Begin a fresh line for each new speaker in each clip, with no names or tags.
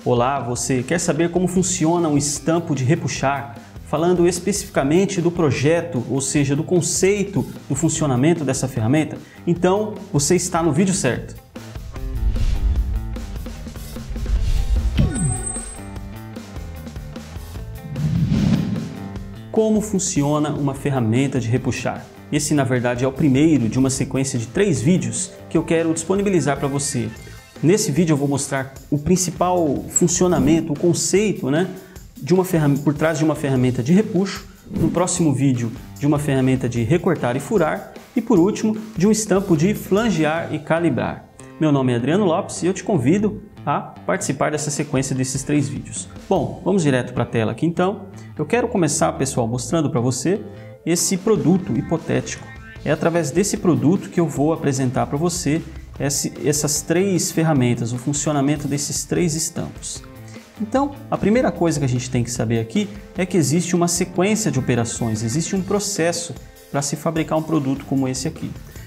Olá, você quer saber como funciona um estampo de repuxar? Falando especificamente do projeto, ou seja, do conceito do funcionamento dessa ferramenta? Então, você está no vídeo certo. Como funciona uma ferramenta de repuxar? Esse, na verdade, é o primeiro de uma sequência de 3 vídeos que eu quero disponibilizar para você. Nesse vídeo eu vou mostrar o principal funcionamento, o conceito, de uma por trás de uma ferramenta de repuxo. No próximo vídeo, de uma ferramenta de recortar e furar. E por último, de um estampo de flangear e calibrar. Meu nome é Adriano Lopes e eu te convido a participar dessa sequência desses 3 vídeos. Bom, vamos direto para a tela aqui então. Eu quero começar, pessoal, mostrando para você esse produto hipotético. É através desse produto que eu vou apresentar para você essas 3 ferramentas, o funcionamento desses 3 estampos. Então, a primeira coisa que a gente tem que saber aqui é que existe uma sequência de operações, existe um processo para se fabricar um produto como esse aqui.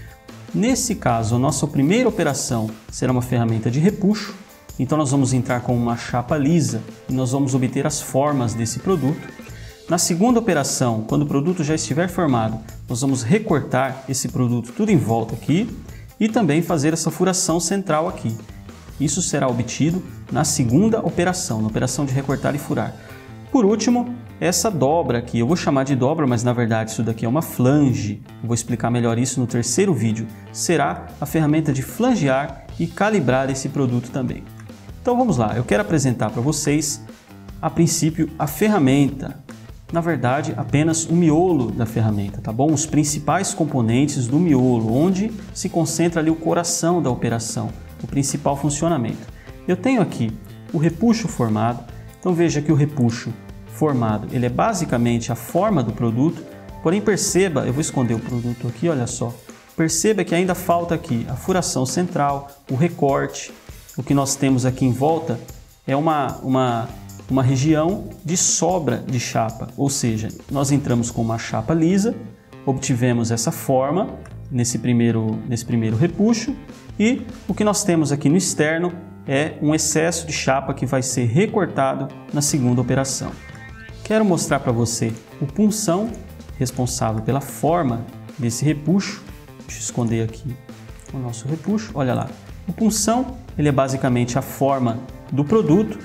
Nesse caso, a nossa primeira operação será uma ferramenta de repuxo. Então nós vamos entrar com uma chapa lisa e nós vamos obter as formas desse produto. Na segunda operação, quando o produto já estiver formado, nós vamos recortar esse produto tudo em volta aqui e também fazer essa furação central aqui. Isso será obtido na segunda operação, na operação de recortar e furar. Por último, essa dobra aqui, eu vou chamar de dobra, mas na verdade isso daqui é uma flange. Eu vou explicar melhor isso no terceiro vídeo. Será a ferramenta de flangear e calibrar esse produto também. Então vamos lá, eu quero apresentar para vocês, a princípio, a ferramenta. Na verdade, apenas o miolo da ferramenta, tá bom? Os principais componentes do miolo, onde se concentra ali o coração da operação, o principal funcionamento. Eu tenho aqui o repuxo formado. Então veja que o repuxo formado, ele é basicamente a forma do produto, porém perceba, eu vou esconder o produto aqui, olha só. Perceba que ainda falta aqui a furação central, o recorte. O que nós temos aqui em volta é uma região de sobra de chapa, ou seja, nós entramos com uma chapa lisa, obtivemos essa forma nesse primeiro repuxo e o que nós temos aqui no externo é um excesso de chapa que vai ser recortado na segunda operação. Quero mostrar para você o punção responsável pela forma desse repuxo. Deixa eu esconder aqui o nosso repuxo, olha lá. O punção, ele é basicamente a forma do produto,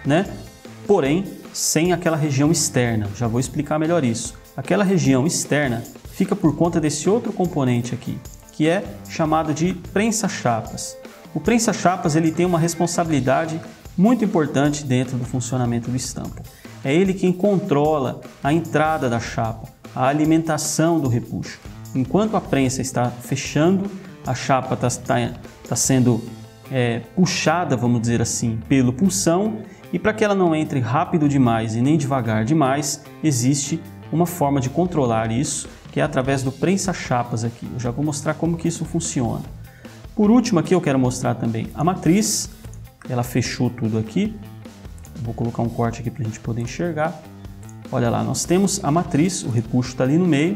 porém sem aquela região externa. Já vou explicar melhor isso. Aquela região externa fica por conta desse outro componente aqui, que é chamado de prensa-chapas. O prensa-chapas, ele tem uma responsabilidade muito importante dentro do funcionamento do estampo. É ele quem controla a entrada da chapa, a alimentação do repuxo. Enquanto a prensa está fechando, a chapa está sendo puxada, vamos dizer assim, pelo punção, e para que ela não entre rápido demais e nem devagar demais, existe uma forma de controlar isso, que é através do prensa-chapas aqui. Eu já vou mostrar como que isso funciona. Por último aqui eu quero mostrar também a matriz. Ela fechou tudo aqui. Vou colocar um corte aqui para a gente poder enxergar. Olha lá, nós temos a matriz, o repuxo está ali no meio.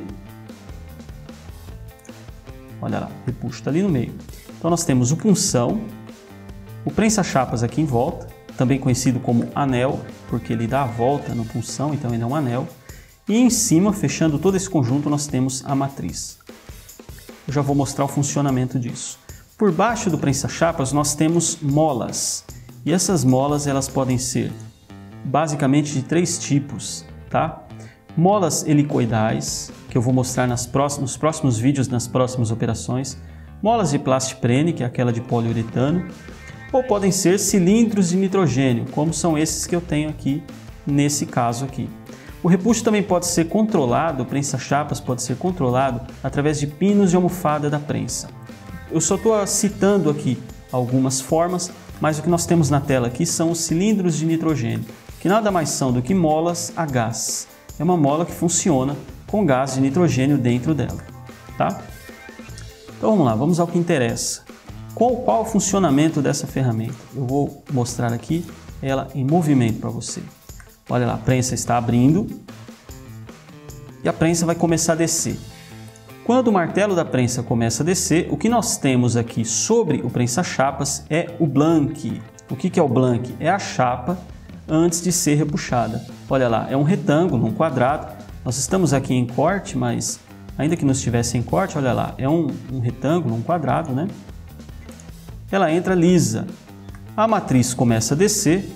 Olha lá, o repuxo está ali no meio. Então nós temos o punção, o prensa-chapas aqui em volta, também conhecido como anel, porque ele dá a volta no punção, então ele é um anel. E em cima, fechando todo esse conjunto, nós temos a matriz. Eu já vou mostrar o funcionamento disso. Por baixo do prensa-chapas nós temos molas. E essas molas elas podem ser basicamente de 3 tipos, tá? Molas helicoidais, que eu vou mostrar nos próximos vídeos, nas próximas operações. Molas de plastiprene, que é aquela de poliuretano. Ou podem ser cilindros de nitrogênio, como são esses que eu tenho aqui nesse caso aqui. O repuxo também pode ser controlado, o prensa-chapas pode ser controlado através de pinos de almofada da prensa. Eu só estou citando aqui algumas formas, mas o que nós temos na tela aqui são os cilindros de nitrogênio, que nada mais são do que molas a gás. É uma mola que funciona com gás de nitrogênio dentro dela, tá? Então vamos lá, vamos ao que interessa. Qual o funcionamento dessa ferramenta? Eu vou mostrar aqui ela em movimento para você. Olha lá, a prensa está abrindo e a prensa vai começar a descer. Quando o martelo da prensa começa a descer, o que nós temos aqui sobre o prensa-chapas é o blank. O que é o blank? É a chapa antes de ser repuxada. Olha lá, é um retângulo, um quadrado. Nós estamos aqui em corte, mas ainda que não estivesse em corte, olha lá, é um retângulo, um quadrado, né? Ela entra lisa. A matriz começa a descer.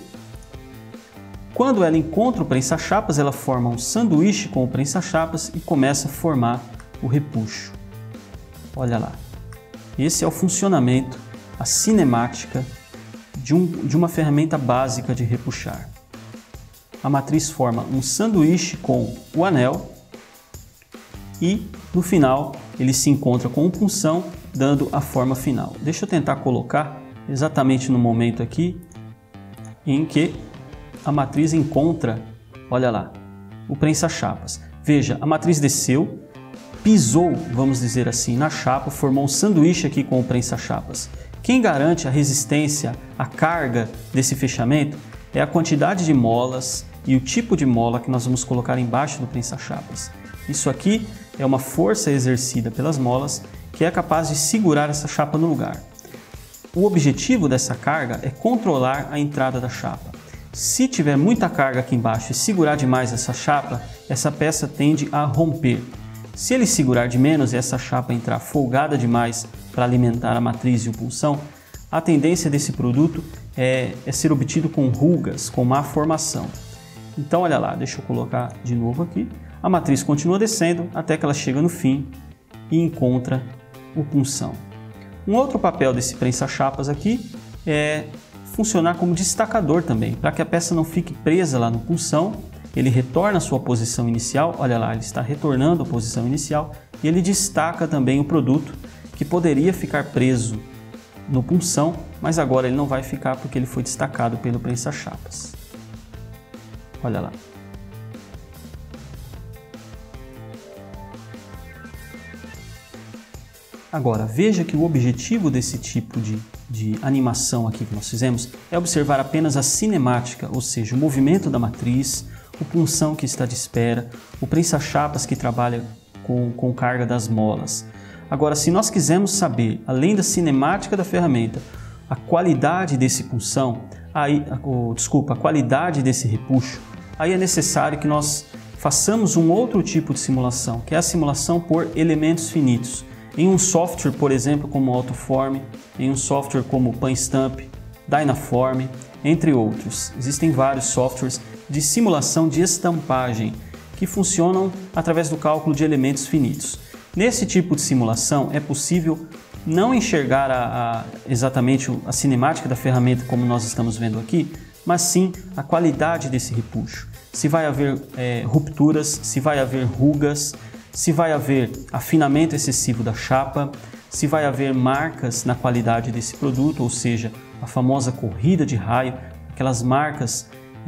Quando ela encontra o prensa-chapas, ela forma um sanduíche com o prensa-chapas e começa a formar o repuxo. Olha lá. Esse é o funcionamento, a cinemática de uma ferramenta básica de repuxar. A matriz forma um sanduíche com o anel e no final ele se encontra com o punção, dando a forma final. Deixa eu tentar colocar exatamente no momento aqui em que a matriz encontra, olha lá, o prensa-chapas. Veja, a matriz desceu, pisou, vamos dizer assim, na chapa, formou um sanduíche aqui com o prensa-chapas. Quem garante a resistência, a carga desse fechamento é a quantidade de molas e o tipo de mola que nós vamos colocar embaixo do prensa-chapas. Isso aqui é uma força exercida pelas molas que é capaz de segurar essa chapa no lugar. O objetivo dessa carga é controlar a entrada da chapa. Se tiver muita carga aqui embaixo e segurar demais essa chapa, essa peça tende a romper. Se ele segurar de menos e essa chapa entrar folgada demais para alimentar a matriz e o punção, a tendência desse produto é ser obtido com rugas, com má formação. Então olha lá, deixa eu colocar de novo aqui. A matriz continua descendo até que ela chega no fim e encontra o punção. Um outro papel desse prensa-chapas aqui é funcionar como destacador também, para que a peça não fique presa lá no punção. Ele retorna à sua posição inicial, olha lá, ele está retornando à posição inicial e ele destaca também o produto que poderia ficar preso no punção, mas agora ele não vai ficar porque ele foi destacado pelo prensa-chapas. Olha lá. Agora, veja que o objetivo desse tipo de animação aqui que nós fizemos é observar apenas a cinemática, ou seja, o movimento da matriz, o punção que está de espera, o prensa-chapas que trabalha com carga das molas. Agora, se nós quisermos saber, além da cinemática da ferramenta, a qualidade desse punção, a qualidade desse repuxo, aí é necessário que nós façamos um outro tipo de simulação, que é a simulação por elementos finitos. Em um software, por exemplo, como Autoform, em um software como PanStamp, Dynaform, entre outros. Existem vários softwares de simulação de estampagem que funcionam através do cálculo de elementos finitos. Nesse tipo de simulação é possível não enxergar exatamente a cinemática da ferramenta como nós estamos vendo aqui, mas sim a qualidade desse repuxo. Se vai haver rupturas, se vai haver rugas, se vai haver afinamento excessivo da chapa, se vai haver marcas na qualidade desse produto, ou seja, a famosa corrida de raio, aquelas marcas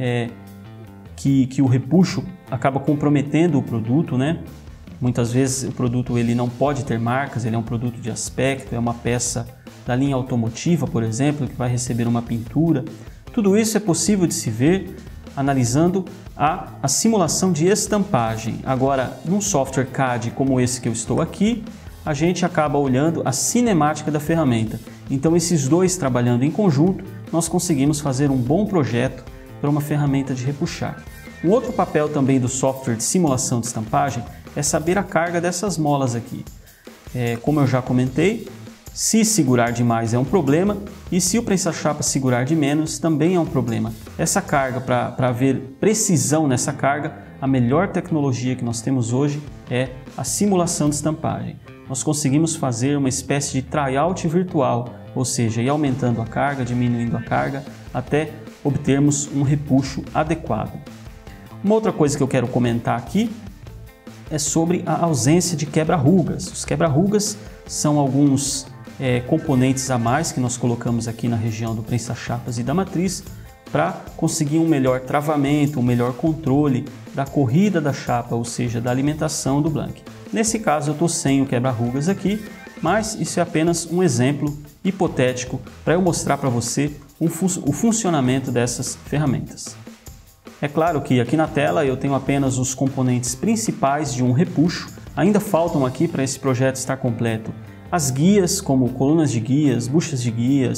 que o repuxo acaba comprometendo o produto, né? Muitas vezes o produto ele não pode ter marcas, ele é um produto de aspecto, é uma peça da linha automotiva, por exemplo, que vai receber uma pintura. Tudo isso é possível de se ver analisando a simulação de estampagem. Agora, num software CAD como esse que eu estou aqui, a gente acaba olhando a cinemática da ferramenta. Então, esses dois trabalhando em conjunto, nós conseguimos fazer um bom projeto para uma ferramenta de repuxar. Um outro papel também do software de simulação de estampagem é saber a carga dessas molas aqui. Como eu já comentei, se segurar demais é um problema e se o prensa-chapa segurar de menos também é um problema. Essa carga, para haver precisão nessa carga, a melhor tecnologia que nós temos hoje é a simulação de estampagem. Nós conseguimos fazer uma espécie de tryout virtual, ou seja, ir aumentando a carga, diminuindo a carga, até obtermos um repuxo adequado. Uma outra coisa que eu quero comentar aqui é sobre a ausência de quebra-rugas. Os quebra-rugas são alguns componentes a mais que nós colocamos aqui na região do prensa-chapas e da matriz para conseguir um melhor travamento, um melhor controle da corrida da chapa, ou seja, da alimentação do blank. Nesse caso eu estou sem o quebra-rugas aqui, mas isso é apenas um exemplo hipotético para eu mostrar para você o funcionamento dessas ferramentas. É claro que aqui na tela eu tenho apenas os componentes principais de um repuxo, ainda faltam aqui para esse projeto estar completo as guias, como colunas de guias, buchas de guias,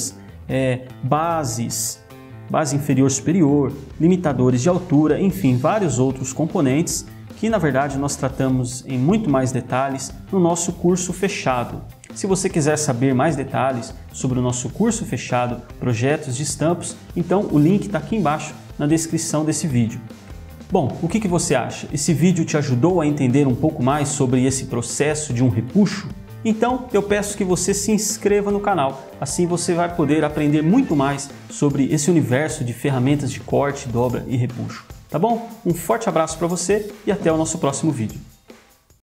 bases, base inferior superior, limitadores de altura, enfim, vários outros componentes que na verdade nós tratamos em muito mais detalhes no nosso curso fechado. Se você quiser saber mais detalhes sobre o nosso curso fechado, projetos de estampos, então o link está aqui embaixo na descrição desse vídeo. Bom, o que você acha? Esse vídeo te ajudou a entender um pouco mais sobre esse processo de um repuxo? Então eu peço que você se inscreva no canal, assim você vai poder aprender muito mais sobre esse universo de ferramentas de corte, dobra e repuxo. Tá bom? Um forte abraço para você e até o nosso próximo vídeo.